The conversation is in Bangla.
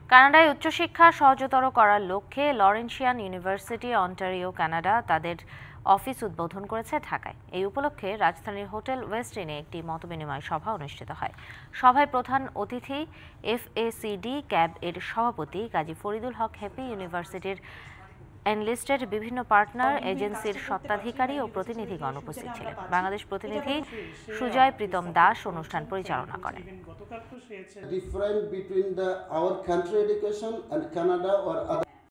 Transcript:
কানাডায় উচ্চশিক্ষা সহজতর করার লক্ষ্যে লরেন্সিয়ান ইউনিভার্সিটি অন্টারিও কানাডা তাদের অফিস উদ্বোধন করেছে ঢাকায়। এই উপলক্ষে রাজধানীর হোটেল ওয়েস্ট ইনে একটি মতবিনিময় সভা অনুষ্ঠিত হয়। সভায় প্রধান অতিথি FACD ক্যাব এর সভাপতি কাজী ফরিদুল হক হ্যাপি, ইউনিভার্সিটির এনলিস্টেড বিভিন্ন পার্টনার এজেন্সির স্বত্বাধিকারী ও প্রতিনিধিগণ উপস্থিত ছিলেন। বাংলাদেশ প্রতিনিধি সুজয় প্রীতম দাস অনুষ্ঠান পরিচালনা করেন। Different between our country education and Canada or other